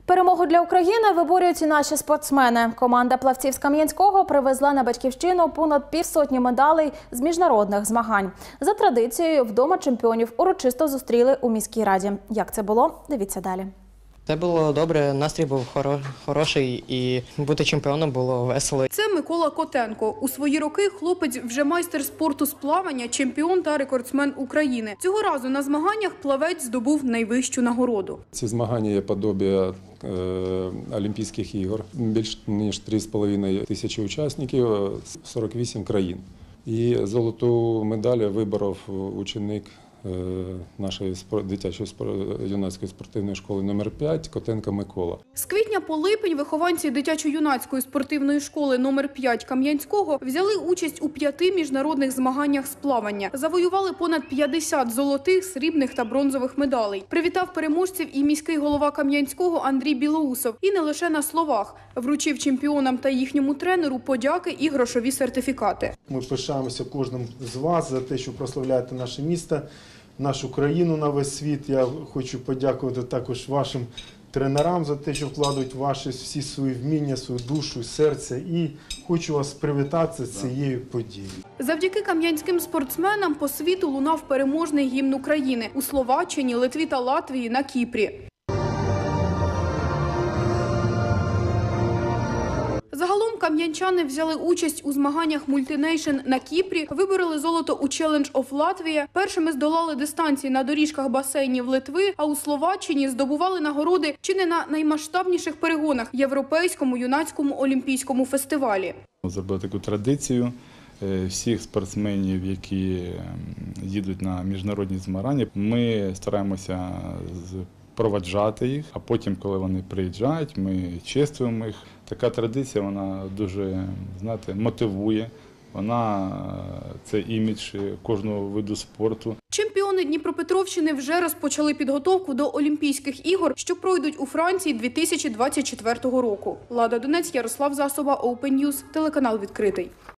Перемогу для України виборюють і наші спортсмени. Команда плавців з Кам'янського привезла на батьківщину понад півсотні медалей з міжнародних змагань. За традицією, вдома чемпіонів урочисто зустріли у міській раді. Як це було? Дивіться далі. Це було добре, настрій був хороший і бути чемпіоном було весело. Це Микола Котенко. У свої роки хлопець вже майстер спорту з плавання, чемпіон та рекордсмен України. Цього разу на змаганнях плавець здобув найвищу нагороду. Ці змагання є подобія Олімпійських ігор. Більш ніж 3,5 тисячі учасників, 48 країн. І золоту медаль виборов ученик нашої дитячо-юнацької спортивної школи номер 5 Котенко Микола. З квітня по липень вихованці дитячо-юнацької спортивної школи номер 5 Кам'янського взяли участь у 5 міжнародних змаганнях з плавання. Завоювали понад 50 золотих, срібних та бронзових медалей. Привітав переможців і міський голова Кам'янського Андрій Білоусов. І не лише на словах. Вручив чемпіонам та їхньому тренеру подяки і грошові сертифікати. Ми пишаємося кожним з вас за те, що прославляєте наше місто, нашу країну на весь світ. Я хочу подякувати також вашим тренерам за те, що вкладають ваші всі свої вміння, свою душу, серце. І хочу вас привітати з цією подією. Завдяки кам'янським спортсменам по світу лунав переможний гімн України у Словаччині, Литві та Латвії, на Кіпрі. Загалом кам'янчани взяли участь у змаганнях Multination на Кіпрі, вибороли золото у Challenge of Latvia, першими здолали дистанції на доріжках басейнів Литви, а у Словаччині здобували нагороди чи не на наймасштабніших перегонах – Європейському юнацькому олімпійському фестивалі. Зробили таку традицію всіх спортсменів, які їдуть на міжнародні змагання. Ми стараємося проваджати їх, а потім, коли вони приїжджають, ми чествуємо їх. Така традиція, вона дуже, знаєте, мотивує. Це імідж кожного виду спорту. Чемпіони Дніпропетровщини вже розпочали підготовку до Олімпійських ігор, що пройдуть у Франції 2024 року. Лада Донець, Ярослав Засоба, Open News, телеканал «Відкритий».